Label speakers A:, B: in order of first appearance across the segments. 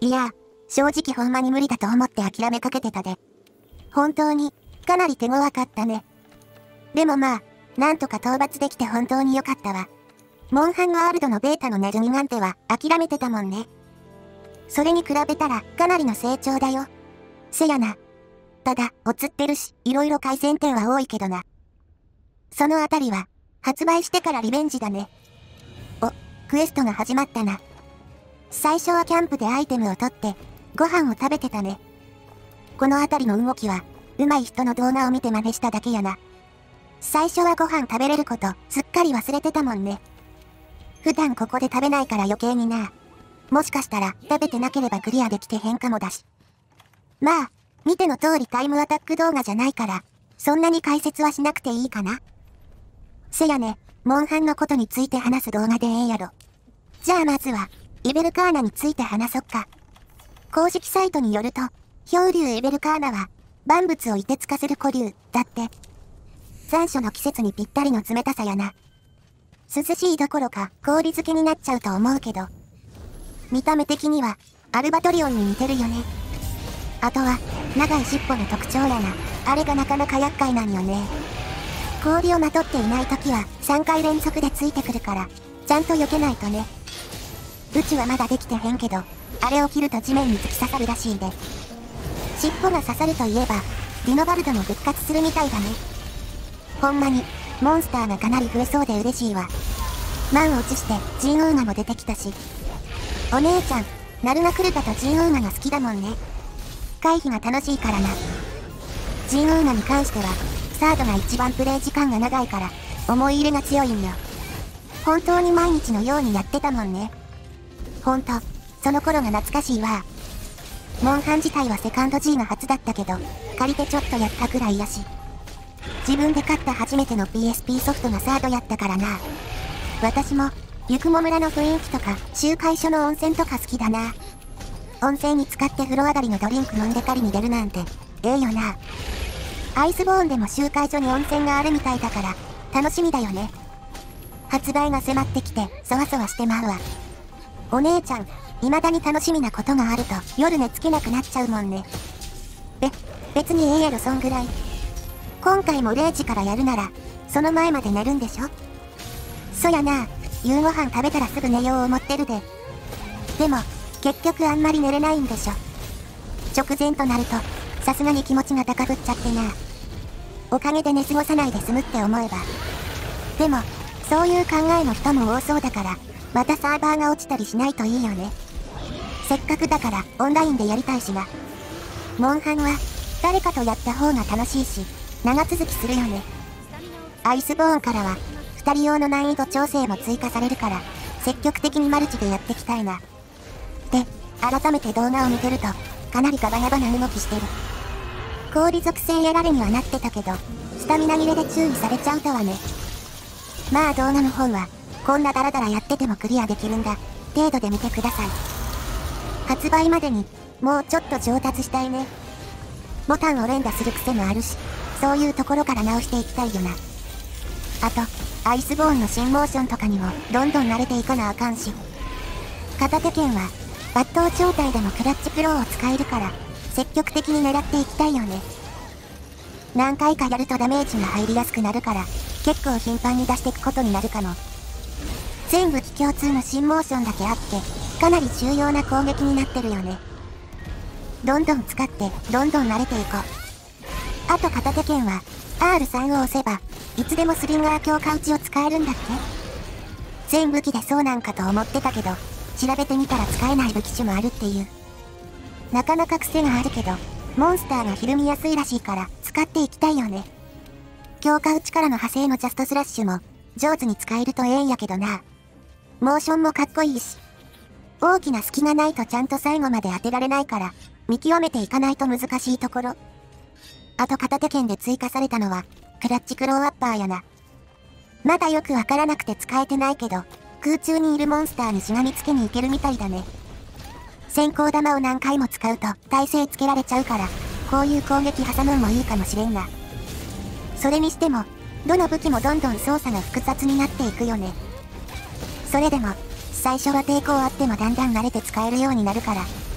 A: いや、正直ほんまに無理だと思って諦めかけてたで。本当に、かなり手強かったね。でもまあ、なんとか討伐できて本当に良かったわ。モンハンワールドのベータのネズミなんては諦めてたもんね。それに比べたらかなりの成長だよ。せやな。ただ、おつってるし、いろいろ改善点は多いけどな。そのあたりは、発売してからリベンジだね。お、クエストが始まったな。最初はキャンプでアイテムを取って、ご飯を食べてたね。このあたりの動きは、上手い人の動画を見て真似しただけやな。最初はご飯食べれること、すっかり忘れてたもんね。普段ここで食べないから余計にな。もしかしたら、食べてなければクリアできてへんかもだし。まあ、見ての通りタイムアタック動画じゃないから、そんなに解説はしなくていいかな。せやね、モンハンのことについて話す動画でええやろ。じゃあまずは、イベルカーナについて話そっか。公式サイトによると、氷竜イベルカーナは、万物を凍てつかせる古竜、だって。残暑の季節にぴったりの冷たさやな。涼しいどころか氷漬けになっちゃうと思うけど。見た目的には、アルバトリオンに似てるよね。あとは、長い尻尾の特徴やな。あれがなかなか厄介なんよね。氷をまとっていない時は3回連続でついてくるから、ちゃんと避けないとね。うちはまだできてへんけど、あれを切ると地面に突き刺さるらしいで。尻尾が刺さるといえば、ディノバルドも復活するみたいだね。ほんまに、モンスターがかなり増えそうで嬉しいわ。満を持して、ジンウーマも出てきたし。お姉ちゃん、ナルナクルタとジンウーマが好きだもんね。回避が楽しいからな。ジンウーマに関しては、サードが一番プレイ時間が長いから、思い入れが強いんよ。本当に毎日のようにやってたもんね。ほんと、その頃が懐かしいわ。モンハン自体はセカンド G が初だったけど、借りてちょっとやったくらいやし。自分で買った初めての PSP ソフトがサードやったからな。私も、ゆくも村の雰囲気とか、集会所の温泉とか好きだな。温泉に使って風呂上がりのドリンク飲んで狩りに出るなんて、ええよな。アイスボーンでも集会所に温泉があるみたいだから、楽しみだよね。発売が迫ってきて、そわそわしてまうわ。お姉ちゃん、未だに楽しみなことがあると、夜寝つけなくなっちゃうもんね。別にええやろそんぐらい。今回も0時からやるなら、その前まで寝るんでしょ？そやな、夕ご飯食べたらすぐ寝よう思ってるで。でも、結局あんまり寝れないんでしょ。直前となると、さすがに気持ちが高ぶっちゃってな。おかげで寝過ごさないで済むって思えば。でも、そういう考えの人も多そうだから、またサーバーが落ちたりしないといいよね。せっかくだからオンラインでやりたいしな。モンハンは、誰かとやった方が楽しいし、長続きするよね。アイスボーンからは、2人用の難易度調整も追加されるから、積極的にマルチでやっていきたいな。で、改めて動画を見てると、かなりガバガバな動きしてる。氷属性やられにはなってたけど、スタミナ切れで注意されちゃうとはね。まあ動画の方は、こんなダラダラやっててもクリアできるんだ、程度で見てください。発売までに、もうちょっと上達したいね。ボタンを連打する癖もあるし、そういうところから直していきたいよな。あと、アイスボーンの新モーションとかにも、どんどん慣れていかなあかんし。片手剣は、抜刀状態でもクラッチクローを使えるから、積極的に狙っていきたいよね。何回かやるとダメージが入りやすくなるから、結構頻繁に出していくことになるかも。全武器共通の新モーションだけあって、かなり重要な攻撃になってるよね。どんどん使って、どんどん慣れていこう。あと片手剣は、R3 を押せば、いつでもスリンガー強化打ちを使えるんだって。全武器でそうなんかと思ってたけど、調べてみたら使えない武器種もあるっていう。なかなか癖があるけど、モンスターがひるみやすいらしいから、使っていきたいよね。強化打ちからの派生のジャストスラッシュも、上手に使えるとええんやけどな。モーションもかっこいいし。大きな隙がないとちゃんと最後まで当てられないから、見極めていかないと難しいところ。あと片手剣で追加されたのは、クラッチクローアッパーやな。まだよくわからなくて使えてないけど、空中にいるモンスターにしがみつけに行けるみたいだね。先行玉を何回も使うと耐性つけられちゃうから、こういう攻撃挟むんもいいかもしれんな。それにしても、どの武器もどんどん操作が複雑になっていくよね。それでも、最初は抵抗あってもだんだん慣れて使えるようになるから、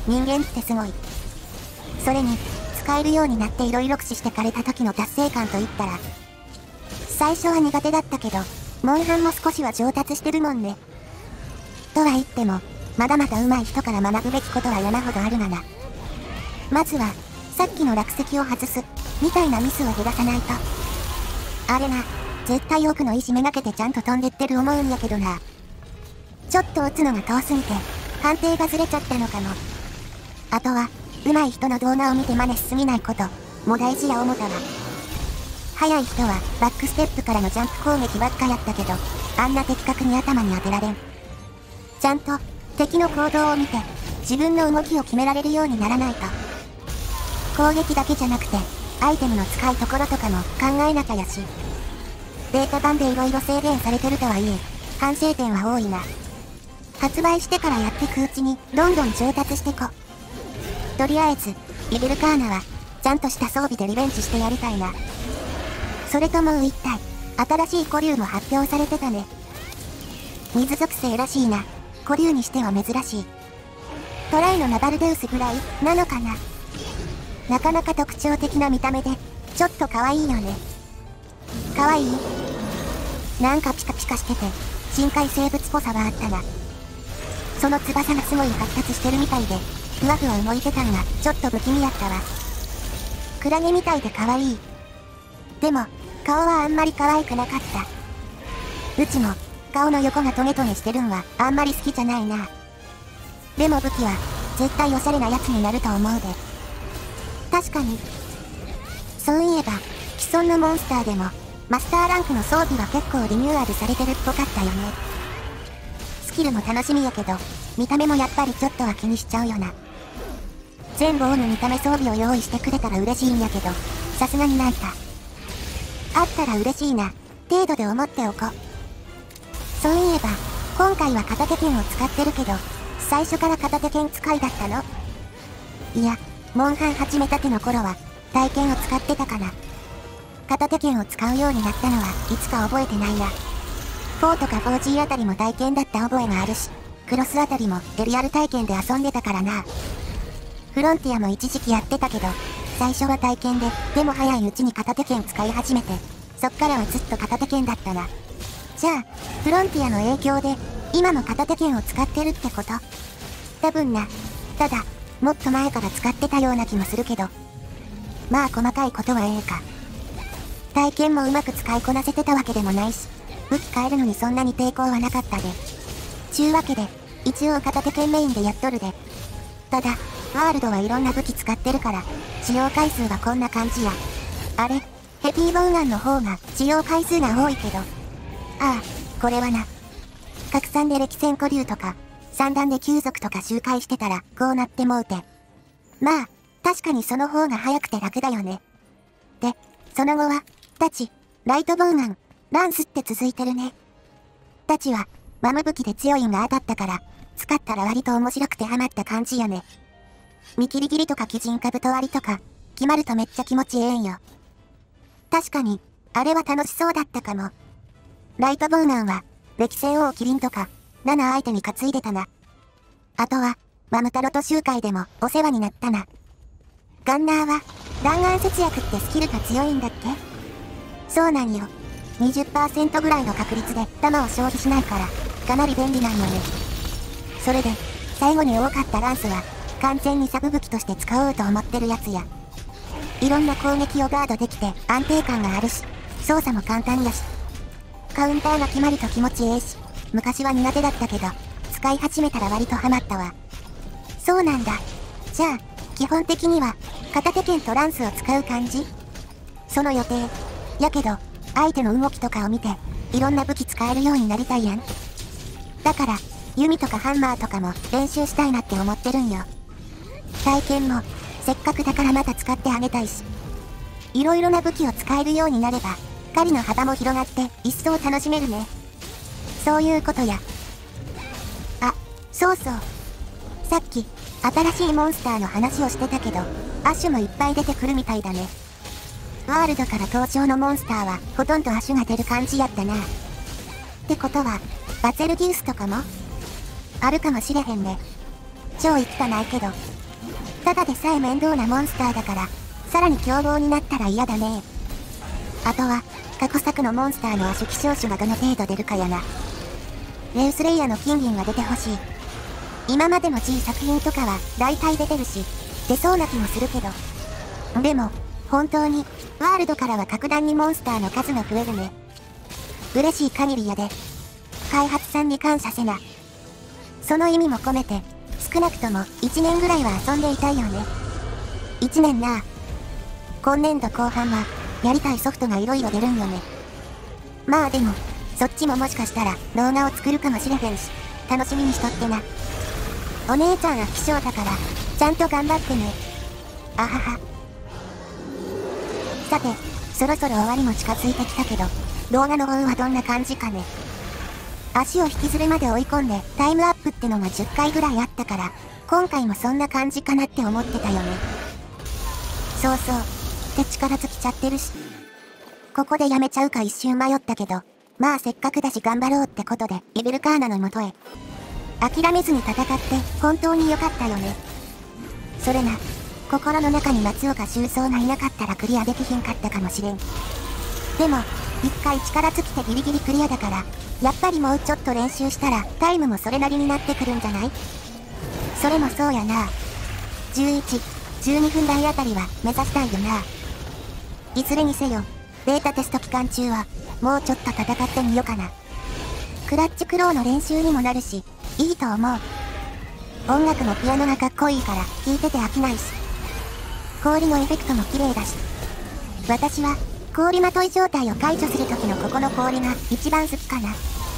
A: 人間ってすごい。それに、使えるようになって色々駆使してかれた時の達成感といったら、最初は苦手だったけど、モンハンも少しは上達してるもんね。とは言っても、まだまだ上手い人から学ぶべきことは山ほどあるがな。まずは、さっきの落石を外す、みたいなミスを減らさないと。あれな、絶対奥の石めがけてちゃんと飛んでってる思うんやけどな。ちょっと打つのが遠すぎて、判定がずれちゃったのかも。あとは、上手い人の動画を見て真似しすぎないこと、も大事や思たわ。速い人は、バックステップからのジャンプ攻撃ばっかやったけど、あんな的確に頭に当てられん。ちゃんと、敵の行動を見て、自分の動きを決められるようにならないと。攻撃だけじゃなくて、アイテムの使いどころとかも考えなきゃやし。ベータ版で色々制限されてるとはいえ、反省点は多いな。発売してからやってくうちに、どんどん上達してこ。とりあえず、イベルカーナは、ちゃんとした装備でリベンジしてやりたいな。それともう一体、新しい古竜も発表されてたね。水属性らしいな。古竜にしては珍しい。トライのナバルデウスぐらい、なのかな。なかなか特徴的な見た目で、ちょっと可愛いよね。可愛い？なんかピカピカしてて、深海生物っぽさはあったな。その翼がすごい発達してるみたいで、ふわふわ動いてたんが、ちょっと不気味やったわ。クラゲみたいで可愛い。でも、顔はあんまり可愛くなかった。うちも、顔の横がトゲトゲしてるんは、あんまり好きじゃないな。でも武器は、絶対おしゃれなやつになると思うで。確かに。そういえば、既存のモンスターでも、マスターランクの装備は結構リニューアルされてるっぽかったよね。スキルも楽しみやけど、見た目もやっぱりちょっとは気にしちゃうよな。全部王の見た目装備を用意してくれたら嬉しいんやけど、さすがにないか。あったら嬉しいな、程度で思っておこう。そういえば、今回は片手剣を使ってるけど、最初から片手剣使いだったの？いや、モンハン始めたての頃は、体剣を使ってたかな。片手剣を使うようになったのはいつか覚えてないな。4とか 4G あたりも体験だった覚えがあるし、クロスあたりもデリアル体験で遊んでたからな。フロンティアも一時期やってたけど、最初は体験で、でも早いうちに片手剣使い始めて、そっからはずっと片手剣だったな。じゃあ、フロンティアの影響で、今も片手剣を使ってるってこと？多分な。ただ、もっと前から使ってたような気もするけど。まあ細かいことはええか。体験もうまく使いこなせてたわけでもないし、武器変えるのにそんなに抵抗はなかったで。ちゅうわけで、一応片手剣メインでやっとるで。ただ、ワールドはいろんな武器使ってるから、使用回数はこんな感じや。あれ、ヘビーボウガンの方が使用回数が多いけど。ああ、これはな。拡散で歴戦古竜とか、三段で旧族とか周回してたら、こうなってもうて。まあ、確かにその方が早くて楽だよね。で、その後は、タチ、ライトボウガン、ランスって続いてるね。タチは、マム武器で強いんが当たったから、使ったら割と面白くてハマった感じよね。見切り切りとか鬼人兜割りとか、決まるとめっちゃ気持ちええんよ。確かに、あれは楽しそうだったかも。ライトボウガンは、歴戦王キリンとか、7相手に担いでたな。あとは、マムタロと周回でもお世話になったな。ガンナーは、弾丸節約ってスキルが強いんだっけ？そうなんよ。20% ぐらいの確率で弾を消費しないから、かなり便利なんよね。それで、最後に多かったランスは、完全にサブ武器として使おうと思ってるやつや。いろんな攻撃をガードできて安定感があるし、操作も簡単やし。カウンターが決まると気持ちええし、昔は苦手だったけど、使い始めたら割とハマったわ。そうなんだ。じゃあ、基本的には、片手剣とランスを使う感じ？その予定。やけど、相手の動きとかを見て、いろんな武器使えるようになりたいやん。だから、弓とかハンマーとかも練習したいなって思ってるんよ。体験も、せっかくだからまた使ってあげたいし。いろいろな武器を使えるようになれば、狩りの幅も広がって一層楽しめるね。そういうことや。あ、そうそう。さっき、新しいモンスターの話をしてたけど、アッシュもいっぱい出てくるみたいだね。ワールドから登場のモンスターはほとんどアッシュが出る感じやったな。ってことは、バツェルギウスとかもあるかもしれへんね。超生きたないけど、 ただでさえ面倒なモンスターだから、さらに凶暴になったら嫌だね。あとは、過去作のモンスターの亜種希少種がどの程度出るかやな。レウスレイヤの金銀は出てほしい。今までの G 作品とかは大体出てるし、出そうな気もするけど。でも、本当に、ワールドからは格段にモンスターの数が増えるね。嬉しい限りやで。開発さんに感謝せな。その意味も込めて、少なくとも1年ぐらいは遊んでいたいよね。1年な。今年度後半は、やりたいソフトが色々出るんよね。まあでも、そっちももしかしたら動画を作るかもしれへんし、楽しみにしとってな。お姉ちゃんは希少だから、ちゃんと頑張ってね。あはは。さて、そろそろ終わりも近づいてきたけど、動画の方はどんな感じかね。足を引きずるまで追い込んでタイムアップってのが10回ぐらいあったから、今回もそんな感じかなって思ってたよね。そうそう。って力尽きちゃってるし。ここでやめちゃうか一瞬迷ったけど、まあせっかくだし頑張ろうってことで、イベルカーナの元へ。諦めずに戦って本当に良かったよね。それな、心の中に松岡修造がいなかったらクリアできひんかったかもしれん。でも、一回力尽きてギリギリクリアだから、やっぱりもうちょっと練習したらタイムもそれなりになってくるんじゃない？それもそうやな。11、12分台あたりは目指したいよな。いずれにせよ、ベータテスト期間中は、もうちょっと戦ってみようかな。クラッチクローの練習にもなるし、いいと思う。音楽もピアノがかっこいいから聴いてて飽きないし。氷のエフェクトも綺麗だし。私は、氷まとい状態を解除する時のここの氷が一番好きかな。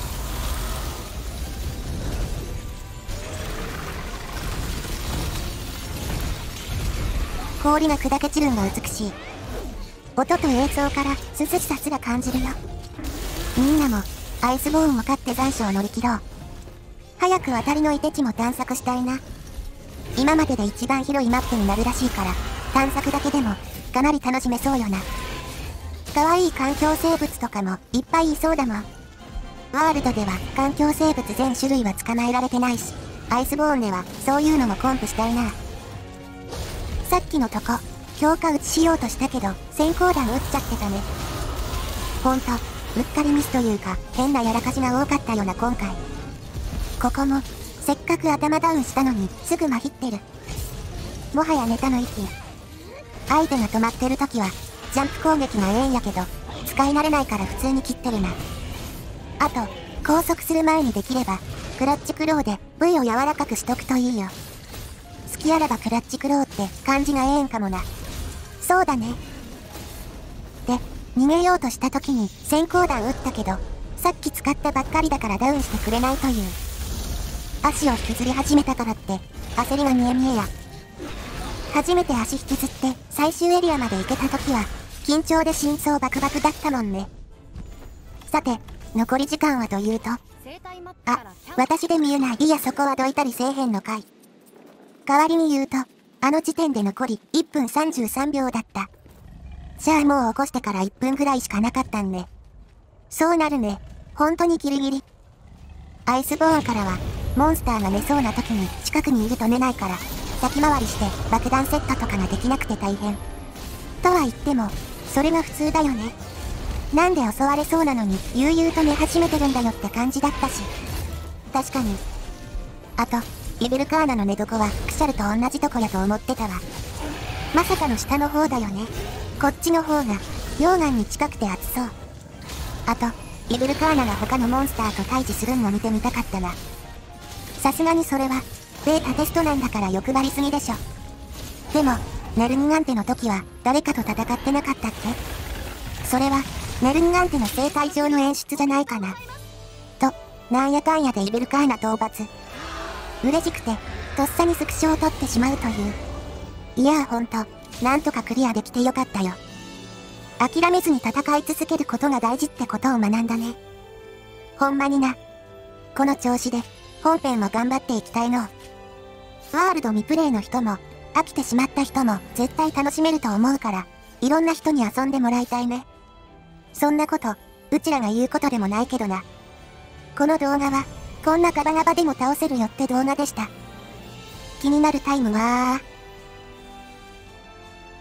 A: 氷が砕け散るんが美しい。音と映像から涼しさすら感じるよ。みんなも、アイスボーンを買って残暑を乗り切ろう。早く渡りのいて地も探索したいな。今までで一番広いマップになるらしいから、探索だけでも、かなり楽しめそうよな。可愛い環境生物とかもいっぱいいそうだもん。ワールドでは環境生物全種類は捕まえられてないし、アイスボーンではそういうのもコンプしたいな。さっきのとこ、強化撃ちしようとしたけど、先行弾撃っちゃってたね。ほんと、うっかりミスというか、変なやらかしが多かったよな今回。ここも、せっかく頭ダウンしたのに、すぐまひってる。もはやネタの域。相手が止まってる時は、ジャンプ攻撃がええんやけど、使い慣れないから普通に切ってるな。あと、高速する前にできれば、クラッチクローで V を柔らかくしとくといいよ。好きあらばクラッチクローって感じがええんかもな。そうだね。で、逃げようとした時に先行弾撃ったけど、さっき使ったばっかりだからダウンしてくれないという。足を引きずり始めたからって、焦りが見え見えや。初めて足引きずって最終エリアまで行けた時は、緊張で心臓バクバクだったもんね。さて、残り時間はというと、私で見えない。いやそこはどいたりせえへんのかい。代わりに言うと、あの時点で残り1分33秒だった。じゃあもう起こしてから1分ぐらいしかなかったんね。そうなるね。ほんとにギリギリ。アイスボーンからは、モンスターが寝そうな時に近くにいると寝ないから、先回りして爆弾セットとかができなくて大変。とは言っても、それが普通だよね。なんで襲われそうなのに悠々と寝始めてるんだよって感じだったし。確かに。あと、イベルカーナの寝床はクシャルと同じとこやと思ってたわ。まさかの下の方だよね。こっちの方が、溶岩に近くて熱そう。あと、イベルカーナが他のモンスターと対峙するの見てみたかったな。さすがにそれは、ベータテストなんだから欲張りすぎでしょ。でも、ネルギガンテの時は誰かと戦ってなかったっけ？それは、ネルギガンテの生態上の演出じゃないかな。と、なんやかんやでイベルカーナ討伐。嬉しくて、とっさにスクショを撮ってしまうという。いやーほんと、なんとかクリアできてよかったよ。諦めずに戦い続けることが大事ってことを学んだね。ほんまにな。この調子で、本編も頑張っていきたいの。ワールド未プレイの人も、飽きてしまった人も絶対楽しめると思うから、いろんな人に遊んでもらいたいね。そんなこと、うちらが言うことでもないけどな。この動画は、こんなガバガバでも倒せるよって動画でした。気になるタイムは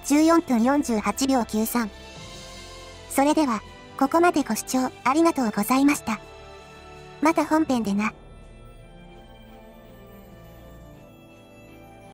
A: 14分48秒93。それでは、ここまでご視聴ありがとうございました。また本編でな。